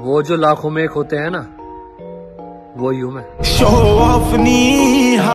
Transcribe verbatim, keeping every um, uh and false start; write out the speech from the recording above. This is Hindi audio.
वो जो लाखों में एक होते हैं ना, वो यूं मैं। शो ऑफ नी